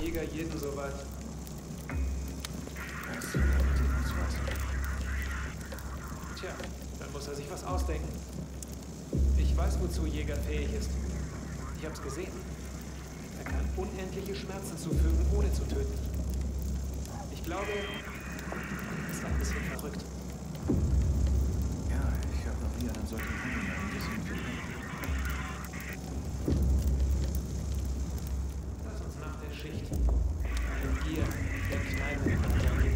Jäger jeden so weit. Tja, dann muss er sich was ausdenken. Ich weiß, wozu Jäger fähig ist. Ich hab's gesehen. Er kann unendliche Schmerzen zufügen, ohne zu töten. Ich glaube, er ist ein bisschen verrückt. Ja, ich habe noch nie einen solchen Hungernamen gesehen. Lass uns nach der Schicht in Gier der Kneipe gehen.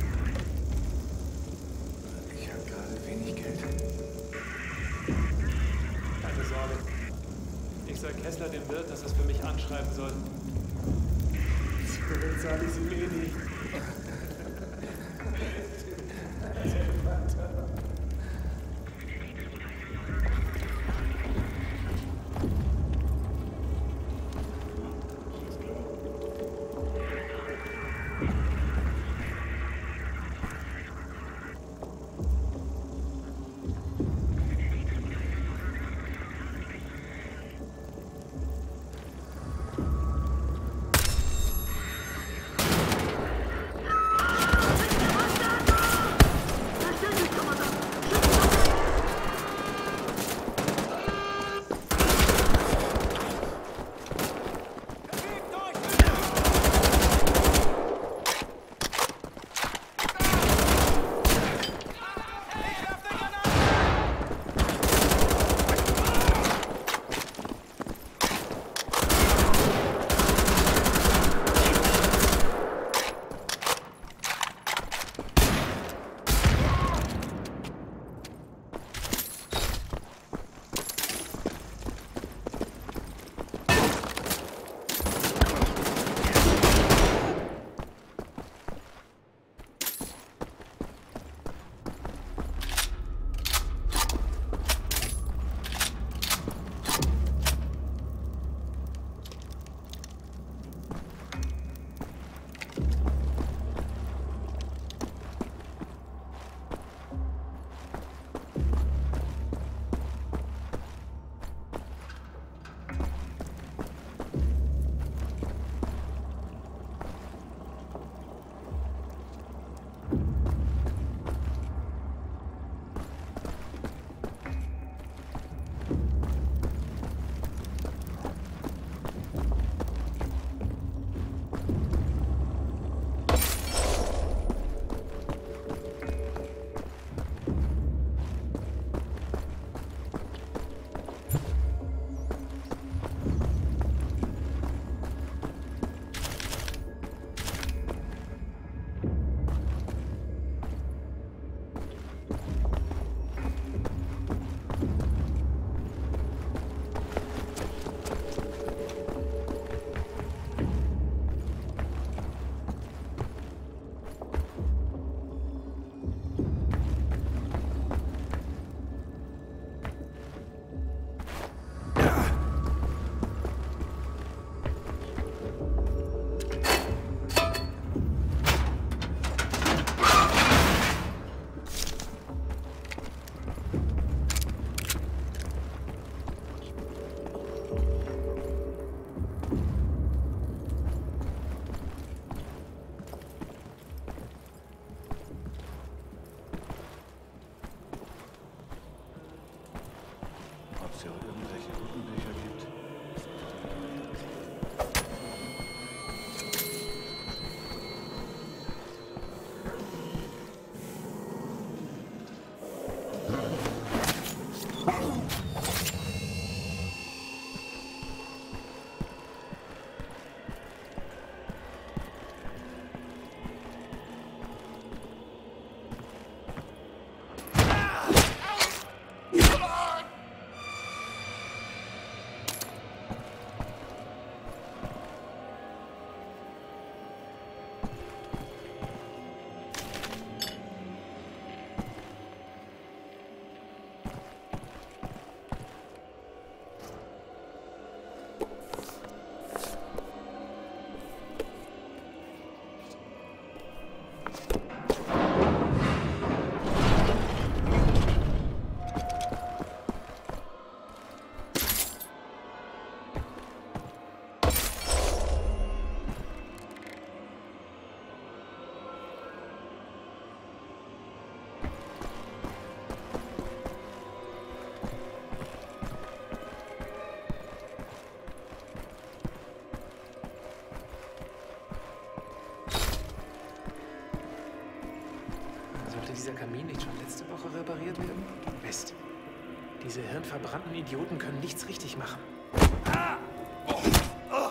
Ich habe gerade wenig Geld. Keine Sorge. Ich sag Kessler dem Wirt, dass er es für mich anschreiben soll. So bezahle ich sie mir nicht. dieser Kamin nicht schon letzte Woche repariert werden? Mist. Diese hirnverbrannten Idioten können nichts richtig machen. Ah! Oh! Oh!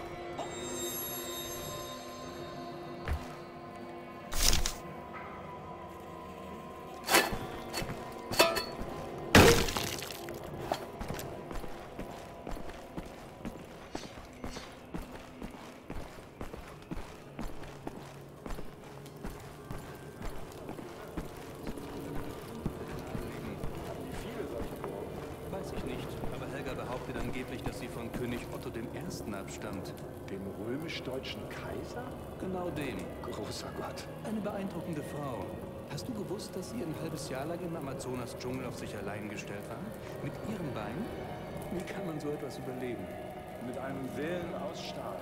Angeblich, dass sie von König Otto I. abstammt. Dem römisch-deutschen Kaiser? Genau dem. Großer Gott. Eine beeindruckende Frau. Hast du gewusst, dass sie ein halbes Jahr lang im Amazonas-Dschungel auf sich allein gestellt war? Mit ihrem Bein? Wie kann man so etwas überleben? Mit einem Willen aus Stahl.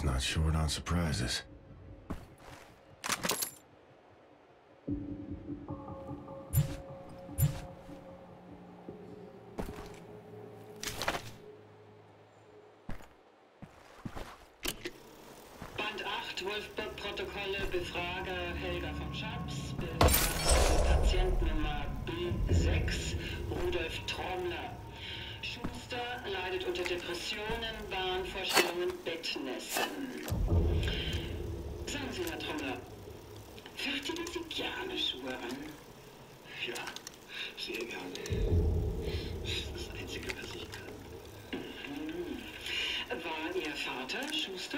He's not short on surprises. Band 8, Wolfsburg-Protokolle, Befrager Helga von Schaps, Patientennummer B6, Rudolf Trommler. Schuster leidet unter Depressionen, Wahnvorstellungen, Bettnässen. Sagen Sie, Herr Trommler, fertigen Sie gerne Schuhe an? Ja, sehr gerne. Das ist das Einzige, was ich kann. War Ihr Vater Schuster?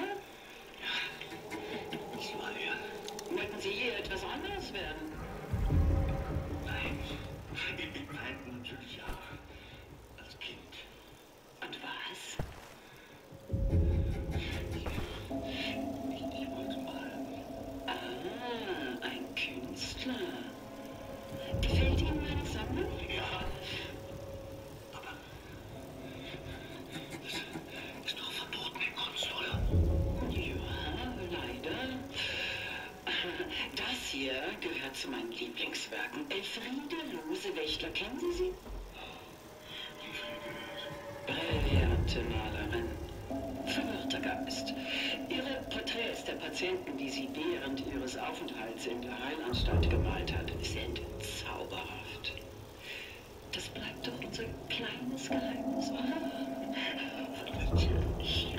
Das war er. Wollten Sie je etwas anderes werden? Nein. Nein, natürlich ja. Als Kind. Und was? Ich wollte malen. Ah, ein Künstler. Gefällt Ihnen meine Sammlung? Ja. Aber das ist doch verboten in Kunst, oder? Ja, leider. Das hier gehört zu meinen Lieblingswerken. Elfriede Lose-Wächtler, kennen Sie sie? Brillante Malerin. Verwirrter Geist. Ihre Porträts der Patienten, die sie während ihres Aufenthalts in der Heilanstalt gemalt hat, sind zauberhaft. Das bleibt doch unser kleines Geheimnis, oder? Natürlich.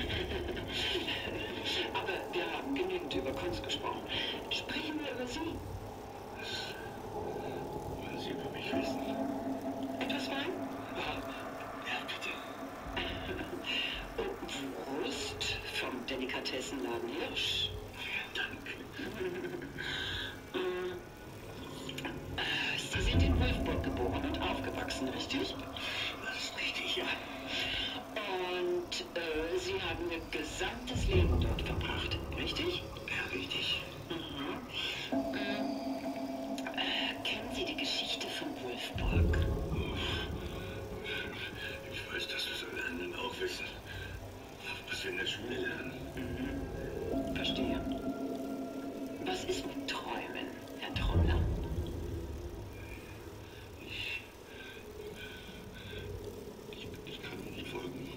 Aber wir haben genügend über Kunst gesprochen. Sprechen wir über Sie. Wollen Sie über mich wissen? Etwas Wein? Ja, bitte. Wurst vom Delikatessenladen Hirsch. Danke. Sie sind in Wolfsburg geboren und aufgewachsen, richtig? Das ist richtig, ja. Und Sie haben Ihr gesamtes Leben dort verbracht, richtig? Ja, richtig. Kennen Sie die Geschichte von Wolfsburg? Ich weiß, dass wir so lernen auch wissen, was wir in der Schule lernen. Verstehe. Was ist mit Träumen, Herr Trommler? Ich kann nicht folgen.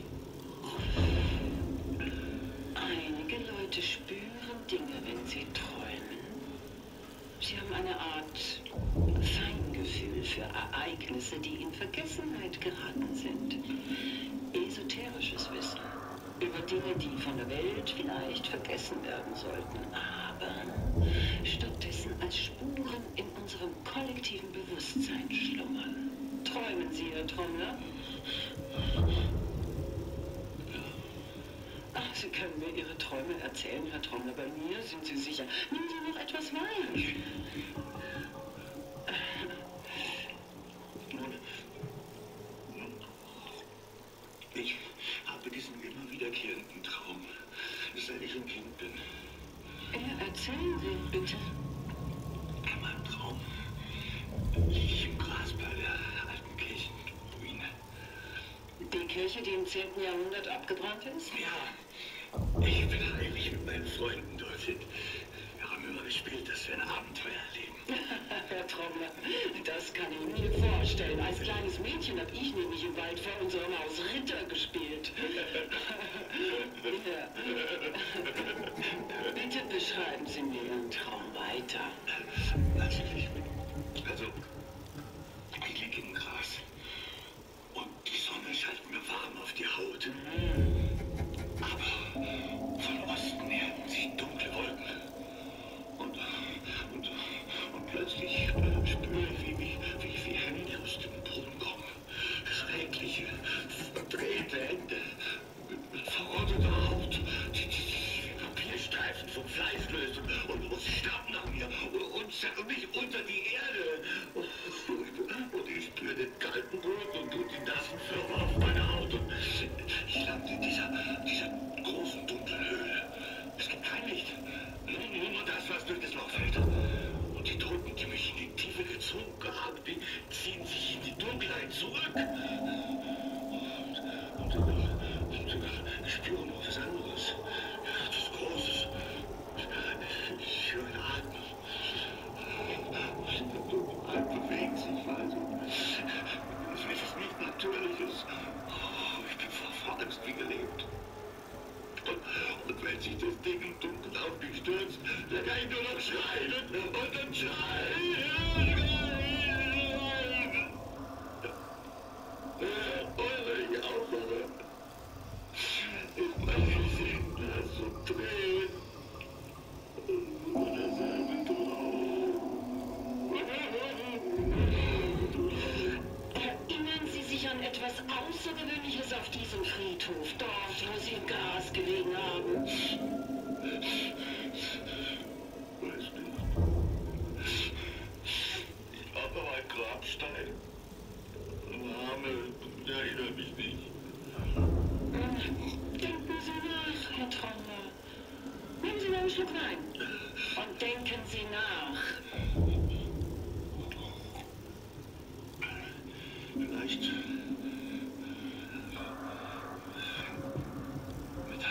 Einige Leute spüren Dinge, wenn sie träumen. Sie haben eine Art Feingefühl für Ereignisse, die in Vergessenheit geraten sind. Esoterisches Wissen über Dinge, die von der Welt vielleicht vergessen werden sollten, aber stattdessen als Spuren in unserem kollektiven Bewusstsein schlummern. Träumen Sie, Herr Trommler? Ach, Sie können mir Ihre Träume erzählen, Herr Trommler. Bei mir sind Sie sicher. Nehmen Sie noch etwas Wein. Ich habe diesen immer wiederkehrenden Traum, seit ich ein Kind bin. Ja, erzählen Sie, bitte. In meinem Traum liege ich im Gras bei der alten Kirchenruine. Die Kirche, die im 10. Jahrhundert abgebrannt ist? Ja, ich bin heimlich mit meinen Freunden dorthin. Wir haben immer gespielt, dass wir ein Abenteuer erleben. Herr Trommler, das kann ich mir vorstellen. Als kleines Mädchen habe ich nämlich im Wald vor unserem Haus Ritter gespielt. Ja. Bitte beschreiben Sie mir Ihren Traum weiter. Natürlich. Also, ich liege im Gras und die Sonne scheint mir warm auf die Haut. Aber von Osten her ziehen dunkle Wolken. Und plötzlich spüre ich, wie Hände aus dem Boden kommen. Schreckliche, verdrehte Hände mit verrotteter Haut, die Papierstreifen vom Fleisch lösen und sie starren nach mir und zerren mich unter die Erde. hast wie gelebt. Und wenn sich das Ding im Dunkeln auf mich stürzt, dann kann ich nur noch schreien und dann schreien. Und wenn ich aufhöre, ist mein Gesicht so drehen. Erinnern Sie sich an etwas Außergewöhnliches auf diesem Friedhof, dort, wo Sie im Gras gelegen haben? Weiß nicht. Ich habe noch einen Grabstein. Name erinnert mich nicht. Denken Sie nach, Herr Trommler. Nehmen Sie mal einen Schluck Wein. Und denken Sie nach. Vielleicht mit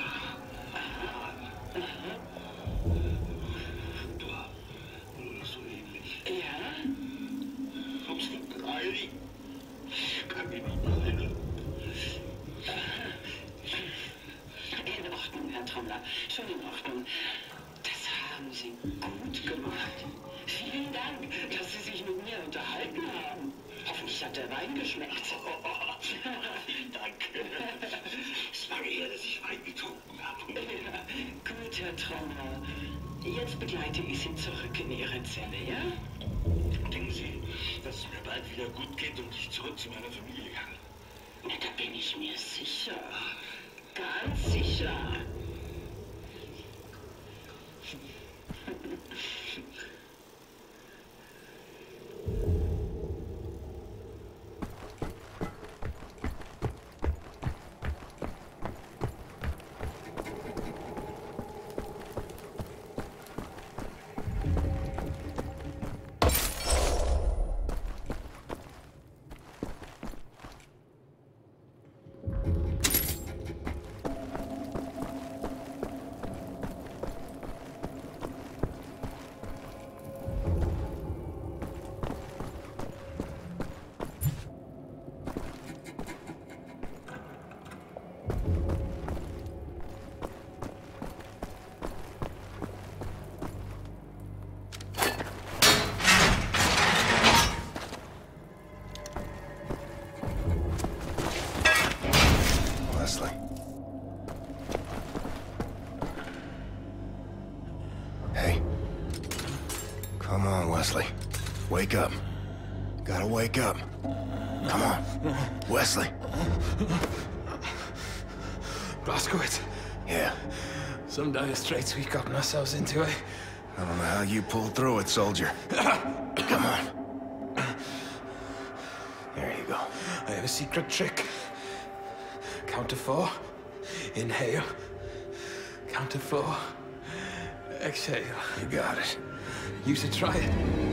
oder so ähnlich. Ja? Kommst du rein? Ich kann mich nicht mehr erinnern. In Ordnung, Herr Trommler. Schon in Ordnung. Das haben Sie gut gemacht. Vielen Dank, dass Sie sich mit mir unterhalten haben. Hoffentlich hat der Wein geschmeckt. Vielen Dank. Es war eher, dass ich Wein getrunken habe. Ja, gut, Herr Trommler. Jetzt begleite ich Sie zurück in Ihre Zelle, ja? Denken Sie, dass es mir bald wieder gut geht und ich zurück zu meiner Familie kann? Na, da bin ich mir sicher. Ganz sicher. Wesley. Hey. Come on, Wesley. Wake up. Gotta wake up. Come on. Wesley. Blazkowicz. Yeah. Some dire straits we've gotten ourselves into, eh? I don't know how you pulled through it, soldier. Come on. There you go. I have a secret trick. Count to 4. Inhale. Count to 4. Exhale. You got it. You should try it.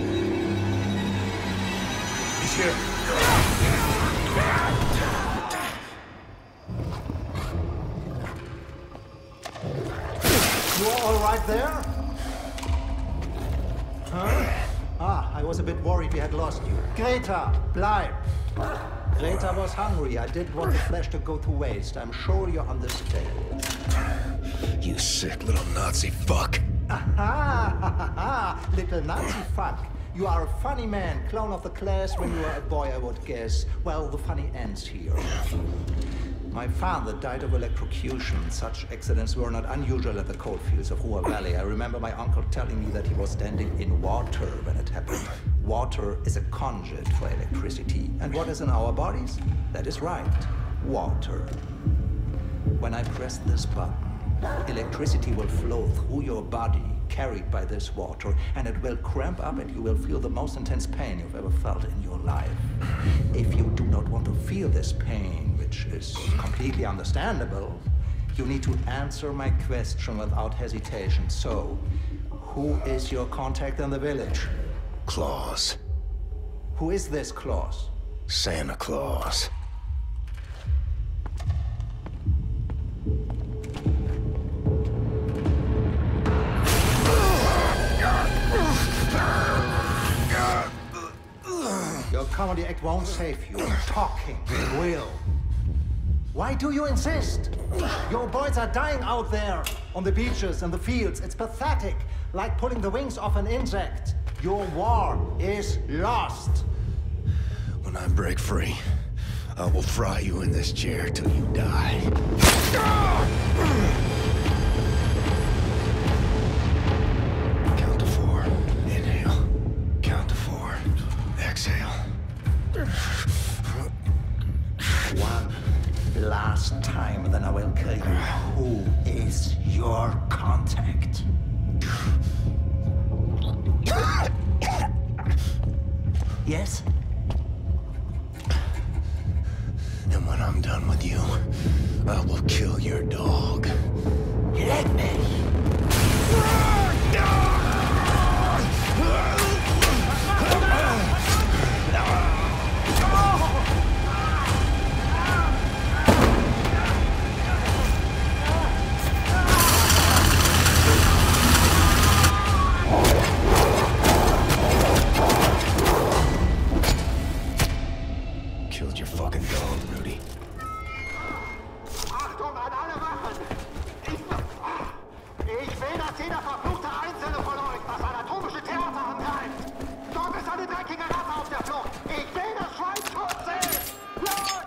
He's here. You're all right there? Huh? Ah, I was a bit worried we had lost you. Greta, bleib! Greta was hungry. I didn't want the flesh to go to waste. I'm sure you're on this table. You sick little Nazi fuck. Aha! Little Nazi fuck. You are a funny man, clown of the class when you were a boy, I would guess. Well, the funny ends here. My father died of electrocution. Such accidents were not unusual at the coalfields of Ruhr Valley. I remember my uncle telling me that he was standing in water when it happened. Water is a conduit for electricity. And what is in our bodies? That is right, water. When I press this button, electricity will flow through your body, carried by this water, and it will cramp up and you will feel the most intense pain you've ever felt in your life. If you do not want to feel this pain, which is completely understandable, you need to answer my question without hesitation. So, who is your contact in the village? Claus. Who is this Claus? Santa Claus. Your comedy act won't save you. Talking will. Why do you insist? Your boys are dying out there, on the beaches and the fields. It's pathetic, like pulling the wings off an insect. Your war is lost. When I break free, I will fry you in this chair till you die. Count to 4. Inhale. Count to 4. Exhale. One last time, then I will kill you. Who is your contact? Yes? And when I'm done with you, I will kill your dog. Let me. Killed your fucking dog, Rudy. Achtung an alle Waffen! Ich will, dass jeder verfluchte Einzelne von euch das anatomische Theater angreift! Dort ist eine dreckige Ratte auf der Flucht! Ich will das Schwein tot sehen! Los!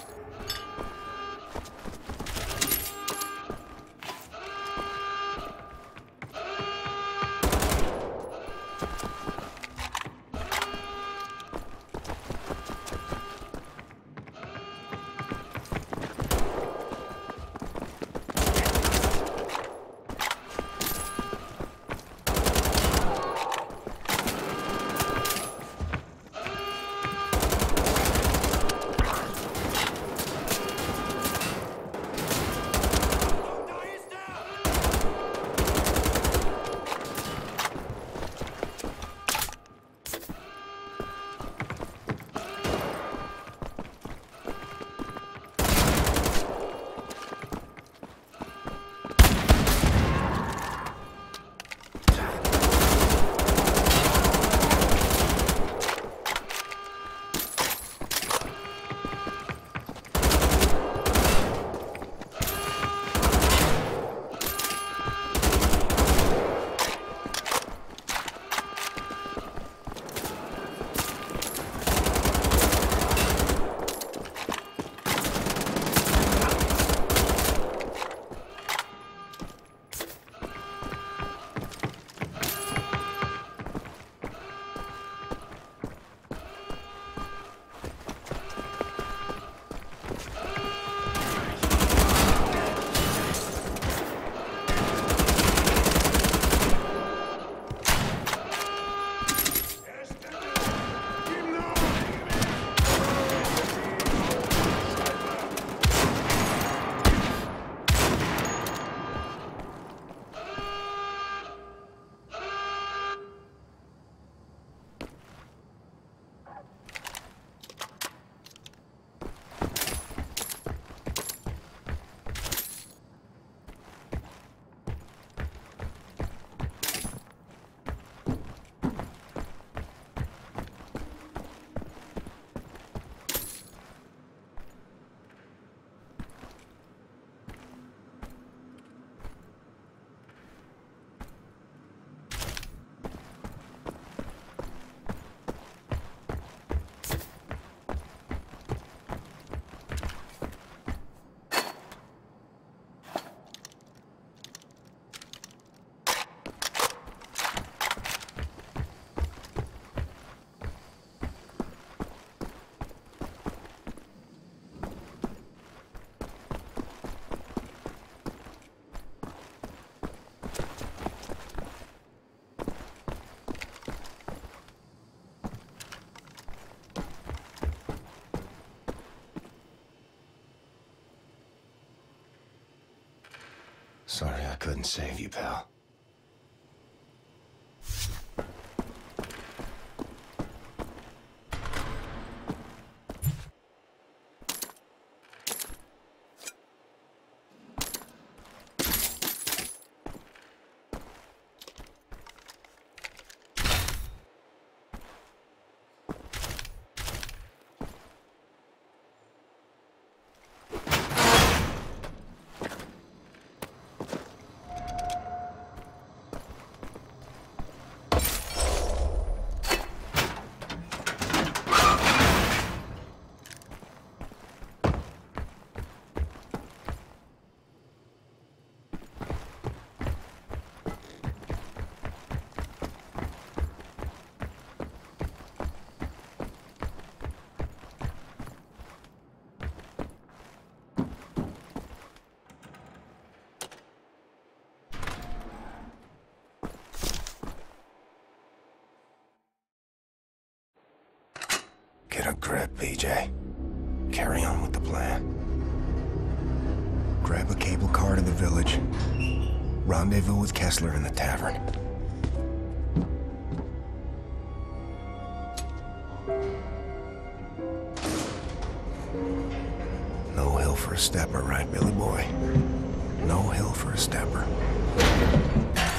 Sorry I couldn't save you, pal. Get a grip, BJ. Carry on with the plan. Grab a cable car to the village. Rendezvous with Kessler in the tavern. No hill for a stepper, right, Billy boy? No hill for a stepper.